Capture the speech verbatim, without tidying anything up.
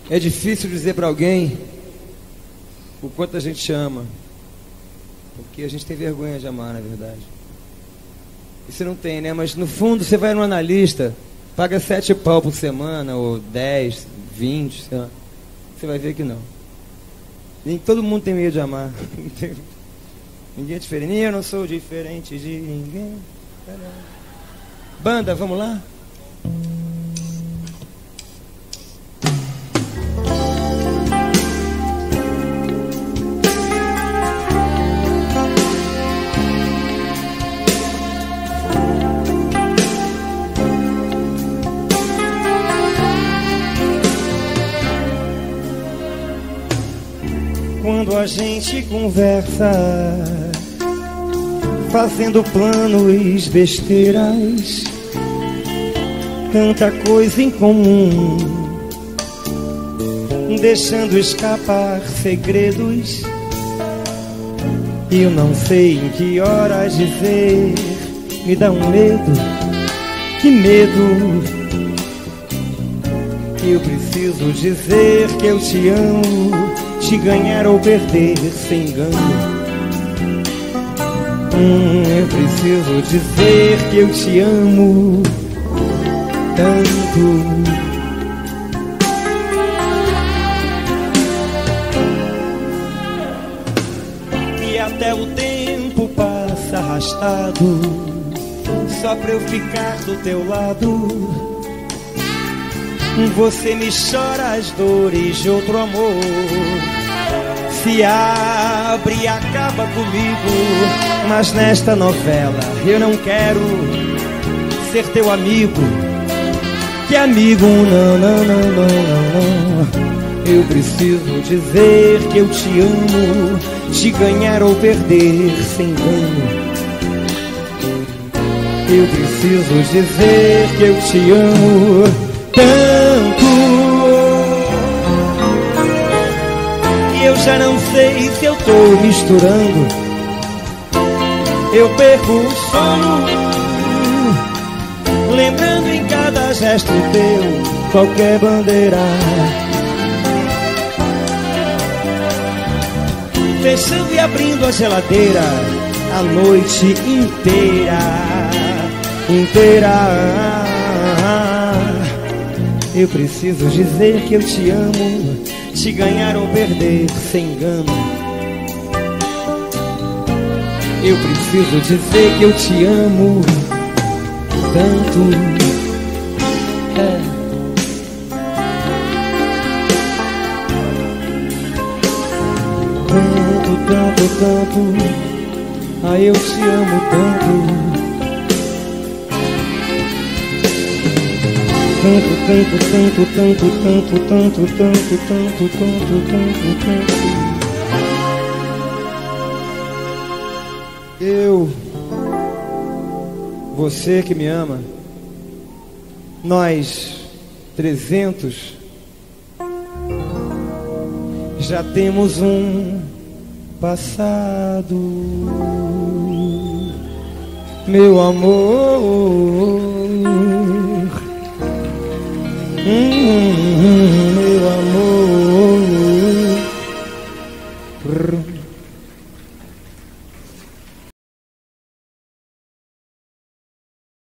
É difícil dizer para alguém o quanto a gente ama, porque a gente tem vergonha de amar, na verdade. E você não tem, né? Mas no fundo você vai no analista, paga sete pau por semana, ou dez, vinte, sei lá. Você vai ver que não. Nem todo mundo tem medo de amar. Ninguém é diferente. Nem eu não sou diferente de ninguém. Banda, vamos lá? Quando a gente conversa, fazendo planos, besteiras, tanta coisa em comum, deixando escapar segredos. Eu não sei em que horas dizer, me dá um medo, que medo. Eu preciso dizer que eu te amo, te ganhar ou perder sem engano. Hum, eu preciso dizer que eu te amo tanto. E até o tempo passa arrastado, só pra eu ficar do teu lado. Você me chora as dores de outro amor, se abre e acaba comigo. Mas nesta novela eu não quero ser teu amigo. Que amigo, não, não, não, não, não, não. Eu preciso dizer que eu te amo, te ganhar ou perder sem engano. Eu preciso dizer que eu te amo tanto. E eu já não sei se eu tô misturando. Eu perco o sono, lembrando em cada gesto teu qualquer bandeira, fechando e abrindo a geladeira a noite inteira, inteira. Eu preciso dizer que eu te amo, te ganhar ou perder sem engano. Eu preciso dizer que eu te amo tanto. É. Tanto, tanto, tanto. Ai, eu te amo tanto. Tanto, tanto, tanto, tanto, tanto, tanto, tanto, tanto, tanto, tanto, tanto. Eu, você que me ama, nós trezentos já temos um passado, meu amor.